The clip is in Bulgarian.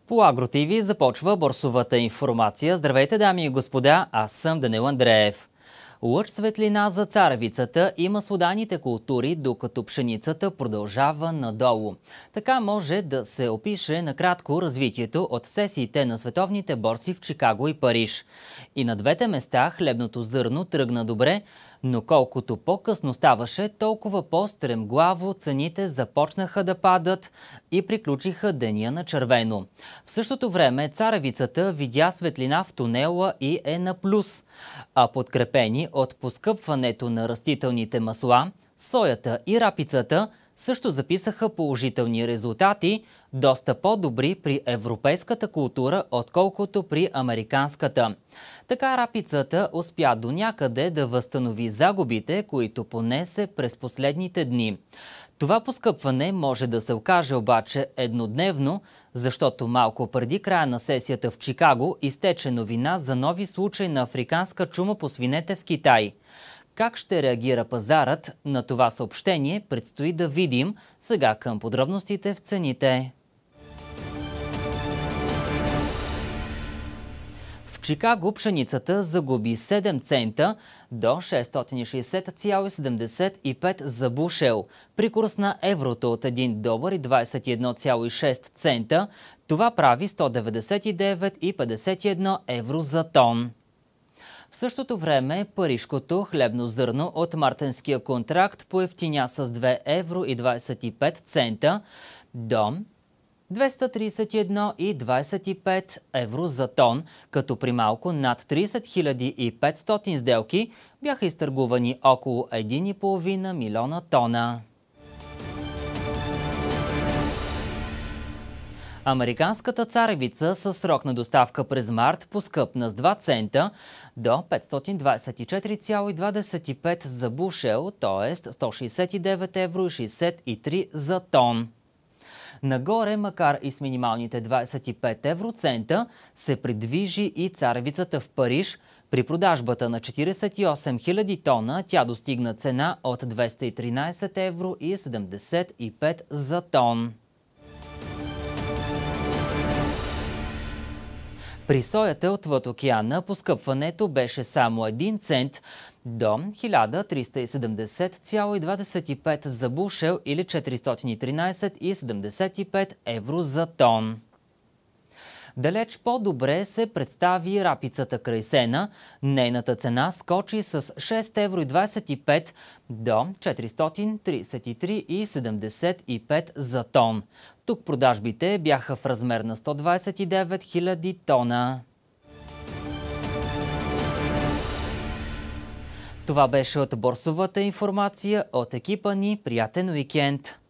По Агро ТВ започва борсовата информация. Здравейте, дами и господа, аз съм Данил Андреев. Лъч светлина за царевицата и маслодайните култури, докато пшеницата продължава надолу. Така може да се опише накратко развитието от сесиите на световните борси в Чикаго и Париж. И на двете места хлебното зърно тръгна добре, но колкото по-късно ставаше, толкова по-стремглаво цените започнаха да падат и приключиха деня на червено. В същото време царевицата видя светлина в тунела и е на плюс, а подкрепени от поскъпването на растителните масла, соята и рапицата също записаха положителни резултати, доста по-добри при европейската култура, отколкото при американската. Така рапицата успя до някъде да възстанови загубите, които понесе през последните дни. Това поскъпване може да се окаже обаче еднодневно, защото малко преди края на сесията в Чикаго изтече новина за нови случаи на африканска чума по свинете в Китай. Как ще реагира пазарът на това съобщение, предстои да видим. Сега към подробностите в цените. В Чикаго пшеницата загуби 7 цента до 660,75 за бушел. При курс на еврото от $1,21,6 цента, това прави 199,51 евро за тон. В същото време парижкото хлебно зърно от мартенския контракт поевтиня с 2,25 цента до 231,25 евро за тон, като при малко над 30 500 сделки бяха изтъргувани около 1,5 милиона тона. Американската царевица със срок на доставка през март поскъпна с 2 цента до 524,25 за бушел, т.е. 169,63 евро за тон. Нагоре, макар и с минималните 25 евроцента, се придвижи и царевицата в Париж. При продажбата на 48 000 тона тя достигна цена от 213,75 евро за тон. При соята отвъд океана поскъпването беше само 1 цент до 1370,25 за бушел или 413,75 евро за тон. Далеч по-добре се представи рапицата край сена. Нейната цена скочи с 6,25 евро до 433,75 за тон. Тук продажбите бяха в размер на 129 000 тона. Това беше от борсовата информация от екипа ни. Приятен уикенд!